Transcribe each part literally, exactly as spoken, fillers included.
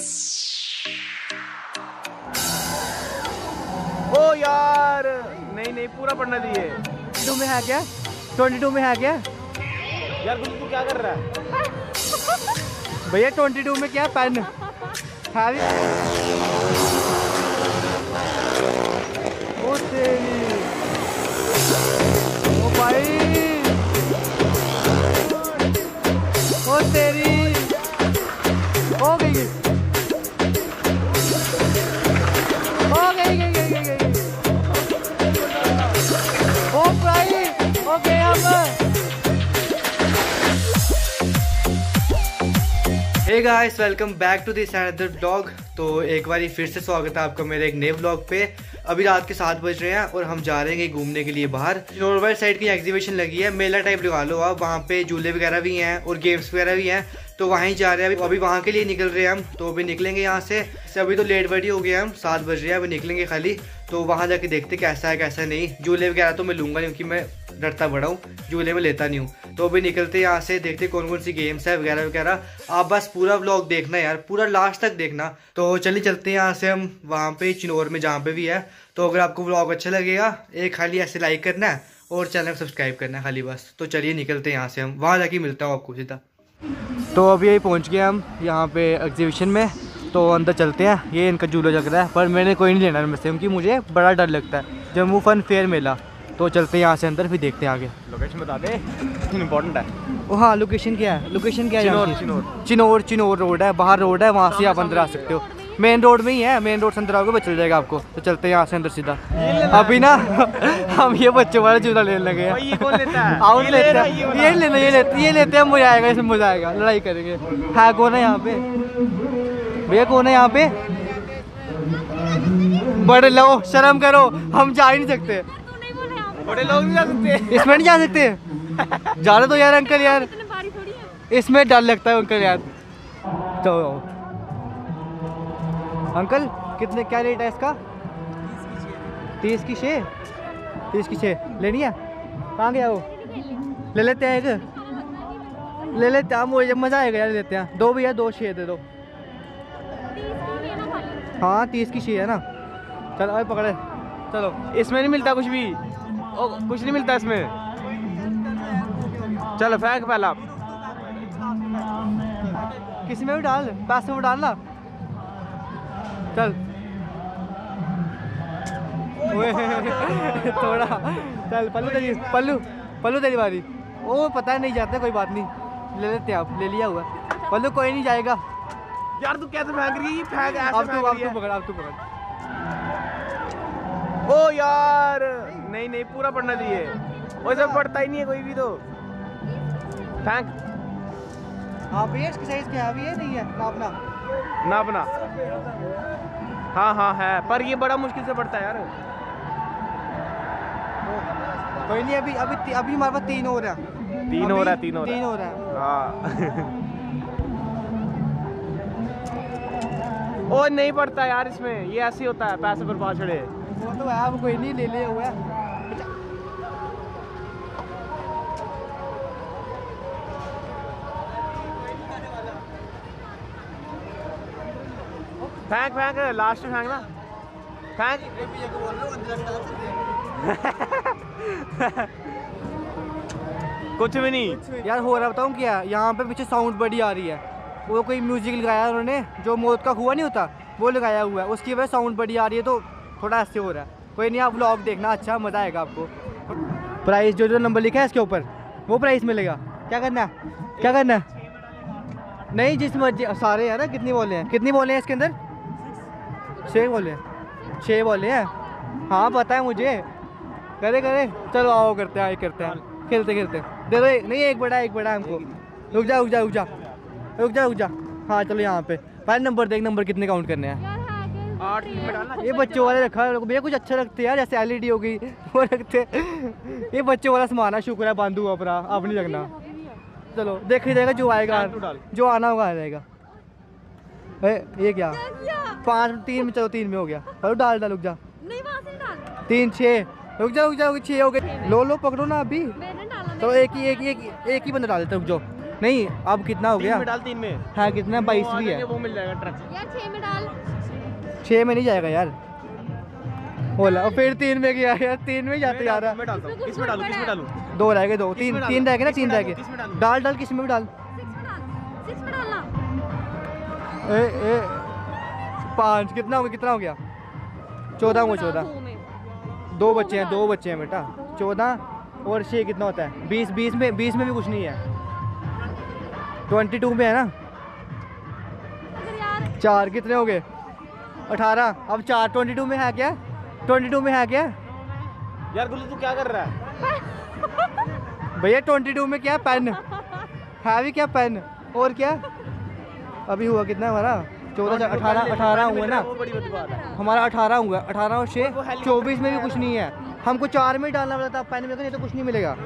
ओ यार नहीं नहीं पूरा पढ़ना चाहिए। टू में है क्या? ट्वेंटी टू में है क्या? यार तू तू क्या कर रहा है भैया? ट्वेंटी टू में क्या पेन है? ओ तेरी, ओ भाई, ओ तेरी, हो गई गई हो गई गई गई गई गई ओ भाई, ओके अब। Hey guys, welcome back to this another vlog. तो एक बार फिर से स्वागत है आपका मेरे एक नए व्लॉग पे। अभी रात के सात बज रहे हैं और हम जा रहे हैं घूमने के लिए बाहर। नॉर्वेल साइड की एग्जीबिशन लगी है, मेला टाइप लगा लो आप। वहाँ पे झूले वगैरह भी हैं और गेम्स वगैरह भी हैं, तो वहीं जा रहे हैं। अभी वहाँ के लिए निकल रहे हैं हम। तो अभी निकलेंगे यहाँ से। अभी तो लेट बड़ी हो गया, हम सात बज रहे हैं, अभी निकलेंगे खाली। तो वहाँ जाके देखते कैसा है कैसा नहीं। झूले वगैरह तो मैं लूँगा नहीं क्योंकि मैं डरता बड़ा हूँ, झूले में लेता नहीं हूँ। तो अभी निकलते यहाँ से, देखते कौन कौन सी गेम्स है वगैरह वगैरह। आप बस पूरा व्लॉग देखना यार, पूरा लास्ट तक देखना। तो चलिए चलते हैं यहाँ से हम वहाँ पे चिनौर में जहाँ पे भी है। तो अगर आपको व्लॉग अच्छा लगेगा, एक खाली ऐसे लाइक करना है और चैनल को सब्सक्राइब करना है खाली बस। तो चलिए निकलते हैं यहाँ से, हम वहाँ जाके मिलता हूँ आपको सीधा। तो अभी यही पहुँच गए हम यहाँ पे एग्जीबिशन में। तो अंदर चलते हैं। ये इनका झूला लग रहा है पर मैंने कोई नहीं लेना इनमें से क्योंकि मुझे बड़ा डर लगता है। जम्मू फन फेयर मेला। तो चलते हैं यहाँ से अंदर, फिर देखते हैं आगे। लोकेशन बता दे, इम्पोर्टेंट है। ओ हाँ, लोकेशन क्या है? लोकेशन क्या है? चिनौर चिनौर चिनौर चिनौर रोड है, बाहर रोड है, वहाँ से आप अंदर आ सकते हो। मेन रोड में ही है, मेन रोड से अंदर आओगे बच चल जाएगा आपको। तो चलते हैं यहाँ से अंदर सीधा। अभी ना हम ये बच्चों वाला झूला लेने लगे हैं। ये कौन लेता है? आउट लेते हैं, ये लेना ये लेते ये लेते हैं। मजा आएगा, इसमें मजा आएगा, लड़ाई करेंगे। है कौन है यहाँ पे भैया? कौन है यहाँ पे? बड़े लोग शर्म करो, हम जा ही नहीं सकते। बड़े लोग नहीं जा सकते इसमें, नहीं जा सकते। जाने तो यार अंकल, यार इसमें डर लगता है अंकल यार। तो अंकल कितने, क्या रेट है इसका? तीस की छः तीस की छः लेनी है। कहाँ गया वो? ले लेते हैं एक, ले लेते हैं। मुझे मज़ा आएगा यार, लेते हैं। दो भैया, दो छः दे दो। हाँ तीस की छः है ना। चलो अरे पकड़े, चलो। इसमें नहीं मिलता कुछ भी। ओ, कुछ नहीं मिलता इसमें। चलो फेंक पहला। किसी में भी डाल, पैसे में डालना। चल थोड़ा चल। पल्लू तेरी, पल्लू पल्लू तेरी बारी। ओ पता है नहीं जाते, कोई बात नहीं, ले लेते हैं आप। ले लिया हुआ पल्लू, कोई नहीं जाएगा। यार तू कैसे फेंक रही है? फेंक ऐसे अब तू फेंक अब रही तू है। पकड़, अब तू पकड़। ओ यार नहीं नहीं पूरा पढ़ना चाहिए। वो सब पढ़ता ही नहीं है कोई भी। तो फेंक। हाँ भैया, इसकी साइज क्या है? अभी ये नहीं है नापना ना अपना। हाँ हाँ है, पर ये बड़ा मुश्किल से पढ़ता है यार। कोई नहीं, अभी अभी अभी हमारे पास तीन हो रहा है। तीन हो रहा है, तीन हो रहा तीन है। हो रहा है। हाँ ओ नहीं पढ़ता यार इसमें, ये ऐसे ही होता है, पैसे पर पाँच छड़े। वो तो है, वो कोई नहीं, ले लिया हुआ है। फेंक फेंक, लास्ट में फेंक ना। फेंक। कुछ भी नहीं यार हो रहा, बताऊँ क्या? यहाँ पे पीछे साउंड बड़ी आ रही है। वो कोई म्यूजिक लगाया उन्होंने, जो मौत का कुआं नहीं होता वो लगाया हुआ है, उसकी वजह साउंड बड़ी आ रही है, तो थोड़ा ऐसे हो रहा है। कोई नहीं, आप व्लॉग देखना, अच्छा मज़ा आएगा आपको। प्राइस जो जो नंबर लिखा है इसके ऊपर, वो प्राइस मिलेगा। क्या करना है, क्या करना है? नहीं जिस मर्जी, सारे हैं ना। कितनी बोले हैं, कितनी बोले हैं इसके अंदर? छः बोले हैं, छः बोले हैं। हाँ पता है मुझे। करे करे चलो आओ, करते हैं, करते हैं, खेलते खेलते। दे दो, नहीं एक बड़ा एक बड़ा हमको। रुक जा रुक जा रुक जा रुक जा रुक जा। हाँ चलो यहाँ पे पहले नंबर देख, नंबर कितने काउंट करने हैं? आठ में डालना। ये बच्चों वाले रखा है भैया, कुछ अच्छा लगते हैं यार, जैसे एलईडी हो गई वो रखते। ये बच्चों वाला सामान है, शुक्र है बांधू अपना, आप नहीं रखना। चलो देख ही जाएगा, जो आएगा जो आना होगा आ जाएगा। ये क्या? पाँच तीन में, चलो तीन में हो गया। चलो डाल डाल, रुक जा। तीन छः, रुक जा रुक जा, छः हो गए। लो लो पकड़ो ना अभी। तो एक ही एक ही एक, एक ही बंदा डाल देता, रुक जाओ। नहीं अब कितना हो गया? में डाल, तीन में हाँ कितना? बाईस भी है। वो मिल जाएगा ट्रक यार छह में डाल। छः में नहीं जाएगा यार। बोला फिर तीन में गया यार, तीन में जाते जा रहा। मैं डालता हूँ, किस में डालूं, किस में डालूं? दो रह गए, दो तीन तीन रह गए ना, तीन रह गए। डाल डाल, किस में भी डाल। सिक्स में डाल, सिक्स में डालना। ए ए पाँच कितना हो गया? कितना हो गया? चौदह हुआ, चौदह। दो में। दो बच्चे हैं, दो बच्चे हैं बेटा। चौदह और छः कितना होता है? बीस। बीस में बीस में भी कुछ नहीं है। ट्वेंटी टू में है ना। अगर यार चार कितने हो गए? अठारह। अब चार ट्वेंटी टू में है क्या? ट्वेंटी टू में है क्या यार गुल्लू तू क्या कर रहा है? भैया? ट्वेंटी टू में क्या पेन है भी? क्या पेन और क्या? अभी हुआ कितना हमारा? चौदह, अठारह। अठारह हुआ ना वो बड़ी बड़ी बात है। हमारा। अठारह हुआ। अठारह और छः चौबीस में भी कुछ नहीं है। हमको चार में ही डालना पड़ता है पेन में, तो नहीं तो कुछ नहीं मिलेगा।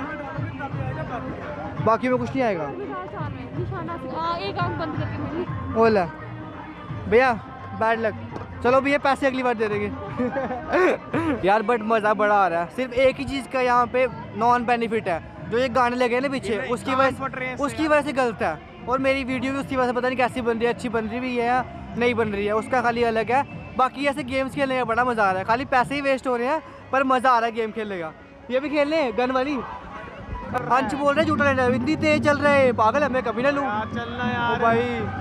बाकी में कुछ नहीं आएगा। चार में निशान डाल। हां एक आंख बंद करके मेरी। ओला भैया बैड लक। चलो भैया पैसे अगली बार दे देंगे। यार बट मज़ा बड़ा आ रहा है। सिर्फ एक ही चीज़ का यहाँ पे नॉन बेनिफिट है, जो ये गाने लगे हैं ना पीछे, उसकी वजह उसकी वजह से गलत है। और मेरी वीडियो भी उसकी वजह से पता नहीं कैसी बन रही है, अच्छी बन रही भी है या नहीं बन रही है, उसका खाली अलग है। बाकी ऐसे गेम्स खेलने का बड़ा मज़ा आ रहा है। खाली पैसे ही वेस्ट हो रहे हैं पर मज़ा आ रहा है गेम खेलने का। ये भी खेलने गन वाली। अंश बोल रहे झूठा लेना, इतनी तेज चल रहे हैं पागल है, मैं कभी ना लूँ। चलना यार भाई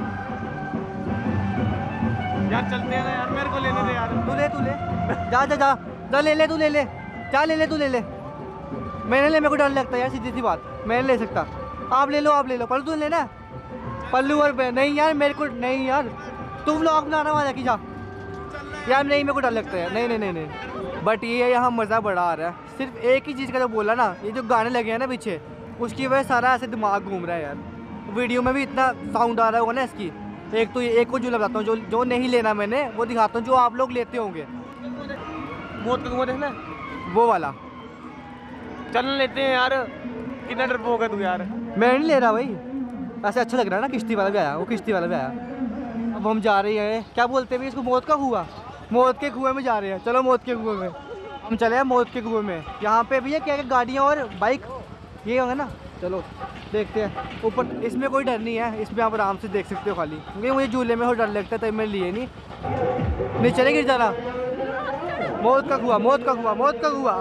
यार चलते हैं ना यार, मेरे को लेने दे यार। तू ले, तू ले, जा जा जा जा ले ले, तू ले ले, जा ले ले, तू ले ले। मैंने ले, मेरे को डर लगता है यार, सीधी सी बात, मैं नहीं ले सकता। आप ले लो, आप ले लो। पल्लू तू लेना। पल्लू और नहीं यार मेरे को नहीं यार, तुम व्लॉग बनाना वाला की जा यार। नहीं मेरे को डर लगता है। नहीं नहीं नहीं नहीं बट ये यहाँ मज़ा बड़ा आ रहा है। सिर्फ एक ही चीज़ का जो बोला ना, ये जो गाने लगे हैं ना पीछे, उसकी वजह सारा ऐसे दिमाग घूम रहा है यार। वीडियो में भी इतना साउंड आ रहा होगा ना इसकी। एक तो एक को जो लगाता हूँ, जो जो नहीं लेना मैंने वो दिखाता हूँ, जो आप लोग लेते होंगे। मौत का कुआं देखना है? वो वाला चल लेते हैं यार। कितना डरपोक है तू यार। मैं नहीं ले रहा भाई, ऐसे अच्छा लग रहा है ना। किश्ती वाला भी आया, वो किश्ती वाला भी आया। अब हम जा रहे हैं, क्या बोलते हैं इसको, मौत का कुआं। मौत के कुएं में जा रहे हैं। चलो मौत के कुएं में हम चले हैं। मौत के कुएं में यहाँ पे भैया क्या क्या गाड़ियाँ और बाइक ये होगा ना। चलो देखते हैं ऊपर। इसमें कोई डर नहीं है, इसमें आप आराम से देख सकते हो खाली, क्योंकि मुझे झूले में हो डर लगता है तो मैं लिए नहीं। नीचे नहीं गिर जाना। मौत का कुआं, मौत का कुआं, मौत का कुआं।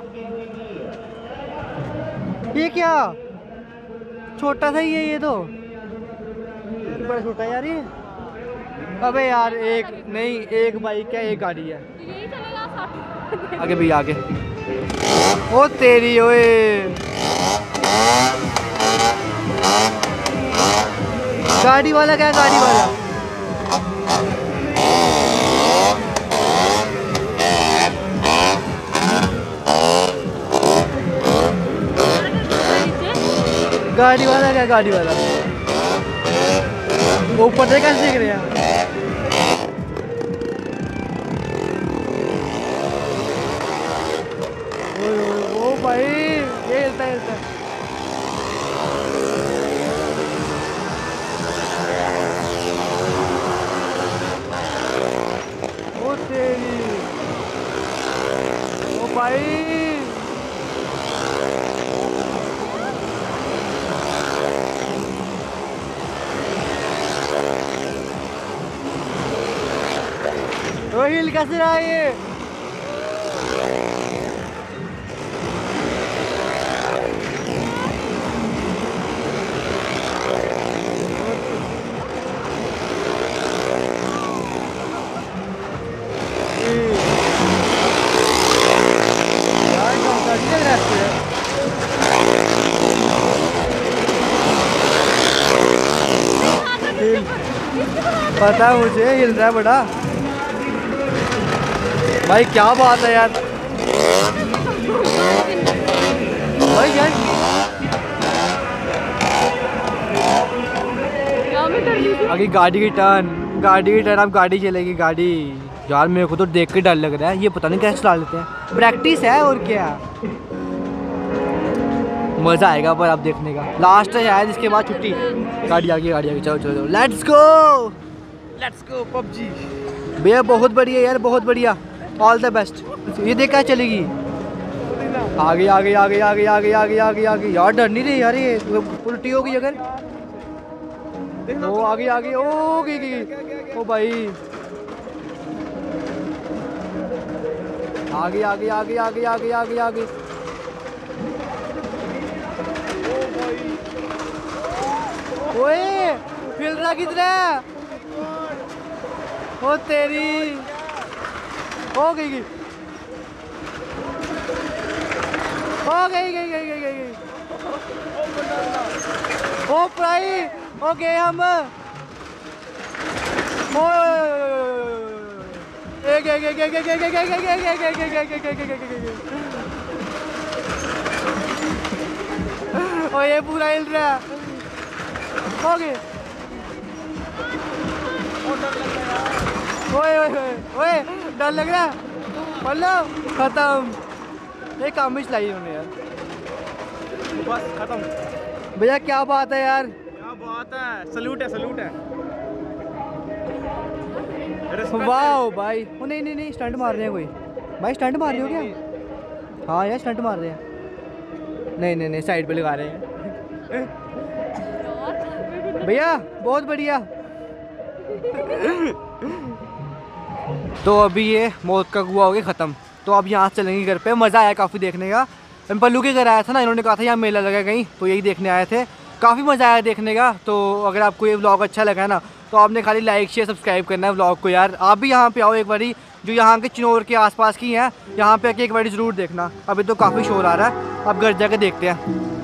ये क्या छोटा सा ही है ये तो, बड़ा छोटा यार ये। अबे यार एक नहीं, एक बाइक है, एक गाड़ी है। यही चलेगा साथ। आगे भैया आगे। ओ तेरी ओए, गाड़ी वाला क्या, गाड़ी वाला। गाड़ी वाला क्या, गाड़ी वाला। वो ऊपर से कैसे देख रहे हैं। ओ भाई ये हिलता है, हिलता है। ओ तेरी, ओ भाई वो हिल कैसे रहा है ये। पता है मुझे, हिल रहा है बड़ा। भाई क्या बात है यार। भाई यार आगे गाड़ी की टर्न, गाड़ी की टर्न। अब गाड़ी चलेगी गाड़ी। यार मेरे को तो देख के डर लग रहा है, ये पता नहीं कैसे चला लेते हैं। प्रैक्टिस है और क्या। मज़ा आएगा पर आप देखने का। लास्ट है शायद, इसके बाद छुट्टी। गाड़ी आ गई, गाड़ी आ गई। चलो चलो let's go, let's go PUBG. भैया बहुत बढ़िया यार, बहुत बढ़िया। All the best. ये देख क्या चलेगी। आगे आगे आगे आगे आगे आगे आगे आगे। यार डर नहीं रही यार, ये उल्टी होगी अगर। ओ आगे आगे, ओ गई गई, ओ भाई आगे आगे आगे आगे आगे आगे आगे। ओए हिल रहा किधर है? ओ तेरी, हो गई गई, हो गई गई गई गई गई गई। ओ प्राई, ओ गए हम। ओ एक एक एक एक एक एक एक एक एक एक एक एक एक एक। ओ ये पूरा हिल रहा है। हो गए। ओए ओए ओए डर लग रहा है। मतलब खत्म, ये काम ही चलाई उन्होंने यार। बस खत्म। भैया क्या बात है यार, क्या बात है, सलूट है सलूट है। वाह भाई। ओ नहीं नहीं नहीं, स्टंट मार रहे हैं कोई। भाई स्टंट मार रहे हो क्या? हाँ यार स्टंट मार रहे हैं। नहीं नहीं नहीं, साइड पे लगा रहे हैं भैया, बहुत बढ़िया। तो अभी ये मौत का कुआं हो गया ख़त्म। तो अब यहाँ चलेंगे घर पे। मज़ा आया काफ़ी देखने का। मैं पल्लू के घर आया था ना, इन्होंने कहा था यहाँ मेला लगा कहीं, तो यही देखने आए थे। काफ़ी मज़ा आया देखने का। तो अगर आपको ये व्लॉग अच्छा लगा है ना, तो आपने खाली लाइक शेयर सब्सक्राइब करना है व्लॉग को यार। आप भी यहाँ पे आओ एक बारी, जो यहाँ के चिनौर के आसपास की हैं, यहाँ पे आके एक बारी ज़रूर देखना। अभी तो काफ़ी शोर आ रहा है, अब घर जाके देखते हैं।